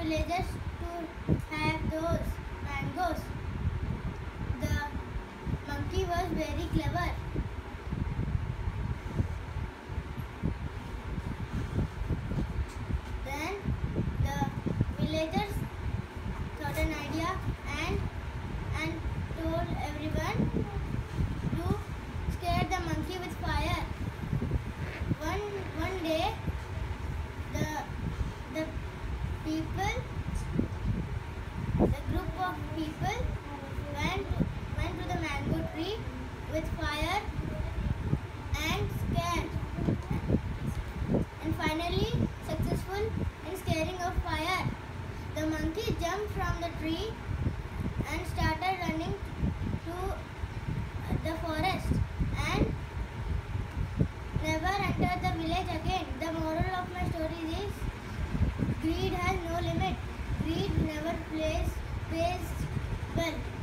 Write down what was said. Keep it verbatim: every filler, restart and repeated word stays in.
villagers to have those mangoes. The monkey was very clever. Then the villagers got an idea and and told everyone to scare the monkey with fire. One one day the the people the group of people went went to the mango tree with fire and scared and finally successful in scaring of fire. The monkey jumped from the tree and started running to the forest and never entered the village again. The moral of my story is greed has no limit. Greed never plays pays well.